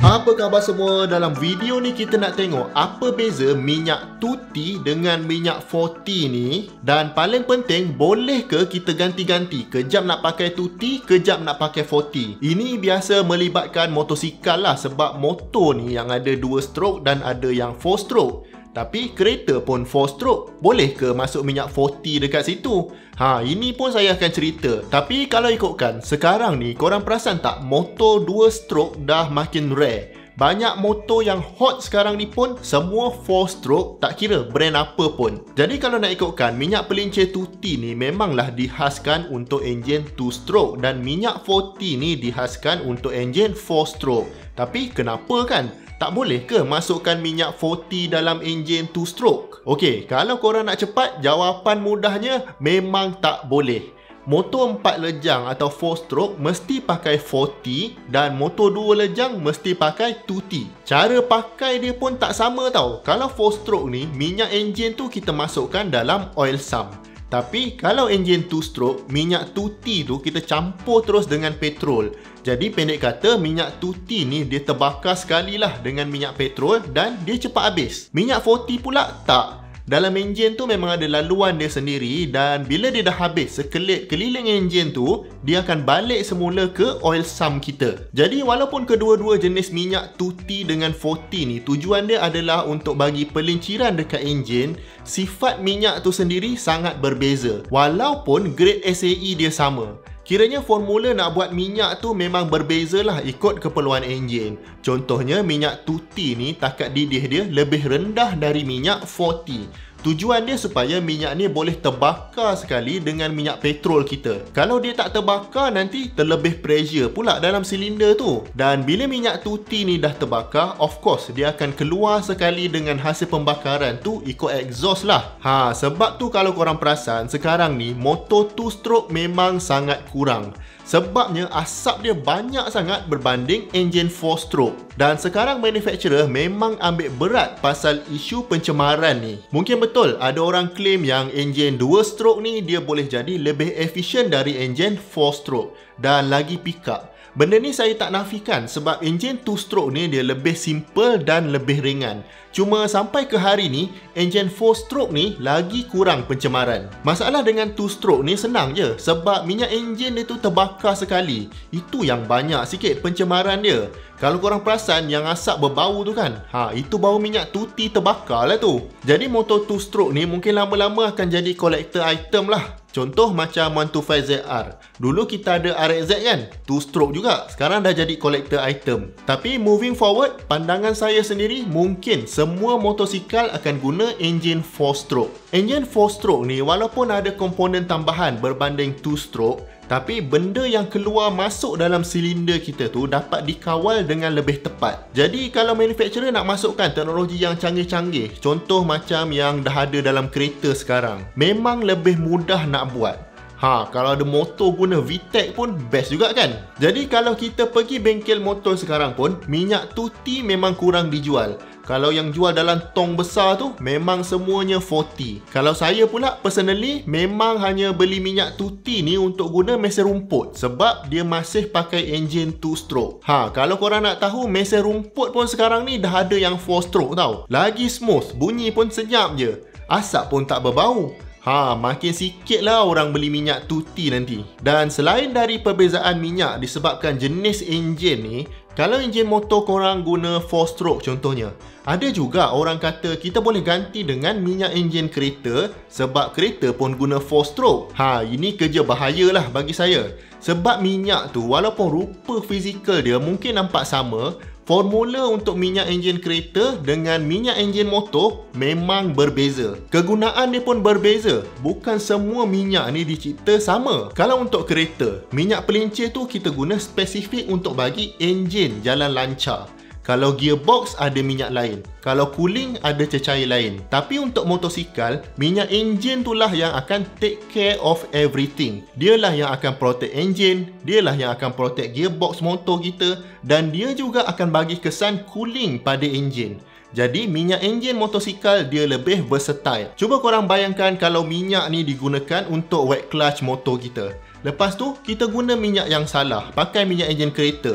Apa khabar semua? Dalam video ni kita nak tengok apa beza minyak tuti dengan minyak 40 ni. Dan paling penting, boleh ke kita ganti-ganti? Kejap nak pakai tuti, kejap nak pakai 40. Ini biasa melibatkan motosikal lah, sebab motor ni yang ada 2 stroke dan ada yang 4 stroke. Tapi kereta pun 4 stroke. Boleh ke masuk minyak 40 dekat situ? Ini pun saya akan cerita. Tapi kalau ikutkan, sekarang ni korang perasan tak, motor 2 stroke dah makin rare. Banyak motor yang hot sekarang ni pun semua 4 stroke, tak kira brand apa pun. Jadi kalau nak ikutkan, minyak pelincir tuti ni memanglah dihaskan untuk enjin 2 stroke, dan minyak 40 ni dihaskan untuk enjin 4 stroke. Tapi kenapa kan? Tak boleh ke masukkan minyak 40 dalam enjin 2 stroke? Okey, kalau korang nak cepat, jawapan mudahnya memang tak boleh. Motor 4 lejang atau 4 stroke mesti pakai 40, dan motor 2 lejang mesti pakai tuti. Cara pakai dia pun tak sama tau. Kalau 4 stroke ni, minyak enjin tu kita masukkan dalam oil sump. Tapi kalau enjin 2 stroke, minyak tuti tu kita campur terus dengan petrol. Jadi pendek kata, minyak tuti ni dia terbakar sekali lah dengan minyak petrol dan dia cepat habis. Minyak 40 pula tak. Dalam enjin tu memang ada laluan dia sendiri, dan bila dia dah habis sekelip keliling enjin tu, dia akan balik semula ke oil sump kita. Jadi walaupun kedua-dua jenis minyak tuti dengan 40 ni tujuan dia adalah untuk bagi pelinciran dekat enjin, sifat minyak tu sendiri sangat berbeza. Walaupun grade SAE dia sama, kiranya formula nak buat minyak tu memang berbezalah ikut keperluan enjin. Contohnya minyak tuti ni takat didih dia lebih rendah dari minyak 40. Tujuan dia supaya minyak ni boleh terbakar sekali dengan minyak petrol kita. Kalau dia tak terbakar, nanti terlebih pressure pula dalam silinder tu. Dan bila minyak tuti ni dah terbakar, of course dia akan keluar sekali dengan hasil pembakaran tu ikut exhaust lah. Sebab tu kalau korang perasan, sekarang ni motor 2 stroke memang sangat kurang. Sebabnya asap dia banyak sangat berbanding enjin 4 stroke. Dan sekarang manufacturer memang ambil berat pasal isu pencemaran ni. Mungkin betul ada orang claim yang enjin 2 stroke ni dia boleh jadi lebih efisien dari enjin 4 stroke dan lagi pick up. Benda ni saya tak nafikan, sebab enjin 2 stroke ni dia lebih simple dan lebih ringan. Cuma sampai ke hari ni, enjin 4 stroke ni lagi kurang pencemaran. Masalah dengan 2 stroke ni senang je, sebab minyak enjin dia tu terbakar sekali. Itu yang banyak sikit pencemaran dia. Kalau korang perasan yang asap berbau tu kan, itu bau minyak tuti terbakar lah tu. Jadi motor 2 stroke ni mungkin lama-lama akan jadi collector item lah. Contoh macam 125ZR. Dulu kita ada RXZ kan, 2 stroke juga. Sekarang dah jadi collector item. Tapi moving forward, pandangan saya sendiri, mungkin semua motosikal akan guna enjin 4 stroke. Enjin 4 stroke ni walaupun ada komponen tambahan berbanding 2 stroke, tapi benda yang keluar masuk dalam silinder kita tu dapat dikawal dengan lebih tepat. Jadi kalau manufacturer nak masukkan teknologi yang canggih-canggih, contoh macam yang dah ada dalam kereta sekarang, memang lebih mudah nak buat. Kalau ada motor guna VTEC pun best juga kan. Jadi kalau kita pergi bengkel motor sekarang pun, minyak tuti memang kurang dijual. Kalau yang jual dalam tong besar tu memang semuanya 40. Kalau saya pula personally memang hanya beli minyak tuti ni untuk guna mesin rumput, sebab dia masih pakai enjin 2 stroke. Kalau korang nak tahu, mesin rumput pun sekarang ni dah ada yang 4 stroke tau. Lagi smooth, bunyi pun senyap je. Asap pun tak berbau. Makin sikit lah orang beli minyak tuti nanti. Dan selain dari perbezaan minyak disebabkan jenis enjin ni, kalau enjin motor korang guna 4 stroke contohnya, ada juga orang kata kita boleh ganti dengan minyak enjin kereta, sebab kereta pun guna 4 stroke. Ini kerja bahaya lah bagi saya. Sebab minyak tu walaupun rupa fizikal dia mungkin nampak sama, formula untuk minyak enjin kereta dengan minyak enjin motor memang berbeza. Kegunaan dia pun berbeza. Bukan semua minyak ni dicipta sama. Kalau untuk kereta, minyak pelincir tu kita guna spesifik untuk bagi enjin jalan lancar. Kalau gearbox ada minyak lain, kalau cooling ada cecair lain. Tapi untuk motosikal, minyak enjin itulah yang akan take care of everything. Dialah yang akan protect enjin, dialah yang akan protect gearbox motor kita, dan dia juga akan bagi kesan cooling pada enjin. Jadi minyak enjin motosikal dia lebih versatile. Cuba korang bayangkan kalau minyak ni digunakan untuk wet clutch motor kita. Lepas tu kita guna minyak yang salah, pakai minyak enjin kereta.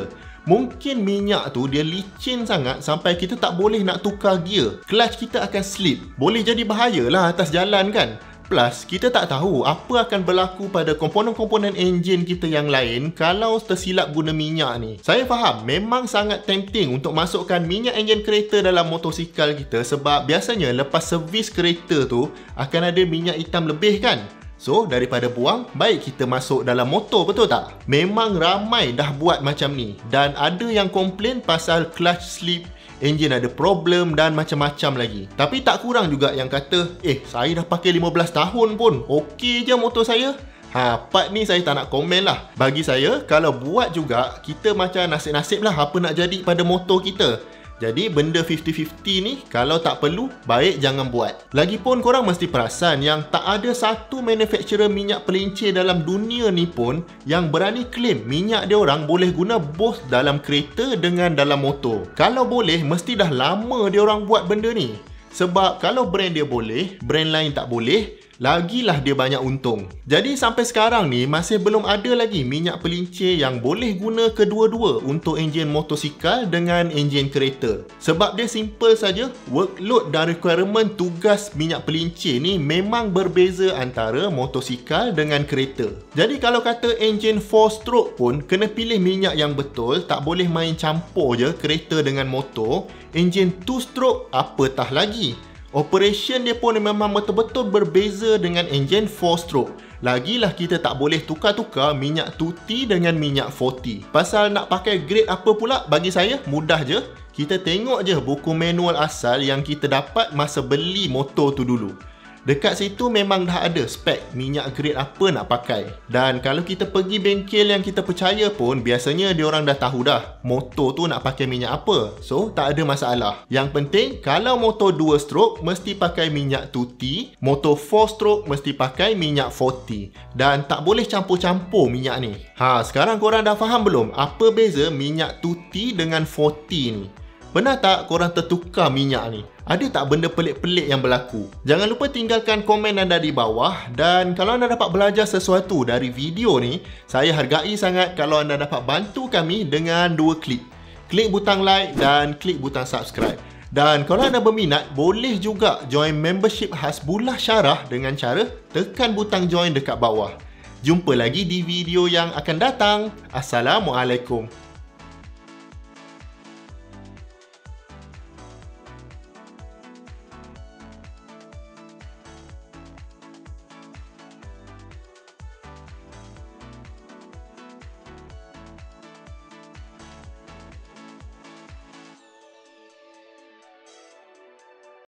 Mungkin minyak tu dia licin sangat sampai kita tak boleh nak tukar gear. Clutch kita akan slip. Boleh jadi bahayalah atas jalan kan. Plus, kita tak tahu apa akan berlaku pada komponen-komponen enjin kita yang lain kalau tersilap guna minyak ni. Saya faham, memang sangat tempting untuk masukkan minyak enjin kereta dalam motosikal kita sebab biasanya lepas servis kereta tu akan ada minyak hitam lebih kan? So, daripada buang, baik kita masuk dalam motor, betul tak? Memang ramai dah buat macam ni dan ada yang komplain pasal clutch slip, enjin ada problem dan macam-macam lagi. Tapi tak kurang juga yang kata, saya dah pakai 15 tahun pun, okey je motor saya. Part ni saya tak nak komen lah. Bagi saya, kalau buat juga, kita macam nasib-nasib lah apa nak jadi pada motor kita. Jadi benda 50-50 ni kalau tak perlu, baik jangan buat. Lagipun korang mesti perasan yang tak ada satu manufacturer minyak pelincir dalam dunia ni pun yang berani claim minyak dia orang boleh guna both dalam kereta dengan dalam motor. Kalau boleh, mesti dah lama dia orang buat benda ni. Sebab kalau brand dia boleh, brand lain tak boleh, lagilah dia banyak untung. Jadi sampai sekarang ni masih belum ada lagi minyak pelincir yang boleh guna kedua-dua untuk enjin motosikal dengan enjin kereta. Sebab dia simple saja, workload dan requirement tugas minyak pelincir ni memang berbeza antara motosikal dengan kereta. Jadi kalau kata enjin 4-stroke pun kena pilih minyak yang betul, tak boleh main campur je kereta dengan motor. Enjin 2-stroke apatah lagi. Operation dia pun memang betul-betul berbeza dengan enjin 4-stroke. Lagilah kita tak boleh tukar-tukar minyak tuti dengan minyak 40. Pasal nak pakai grade apa pula, bagi saya mudah je. Kita tengok je buku manual asal yang kita dapat masa beli motor tu dulu. Dekat situ memang dah ada spek minyak grade apa nak pakai. Dan kalau kita pergi bengkel yang kita percaya pun, biasanya diorang dah tahu dah motor tu nak pakai minyak apa. So, tak ada masalah. Yang penting, kalau motor 2-stroke mesti pakai minyak tuti, motor 4-stroke mesti pakai minyak 40. Dan tak boleh campur-campur minyak ni. Sekarang korang dah faham belum apa beza minyak tuti dengan 40 ni? Pernah tak korang tertukar minyak ni? Ada tak benda pelik-pelik yang berlaku? Jangan lupa tinggalkan komen anda di bawah. Dan kalau anda dapat belajar sesuatu dari video ni, saya hargai sangat kalau anda dapat bantu kami dengan 2 klik. Klik butang like dan klik butang subscribe. Dan kalau anda berminat, boleh juga join membership Hasbullah Syarah dengan cara tekan butang join dekat bawah. Jumpa lagi di video yang akan datang. Assalamualaikum.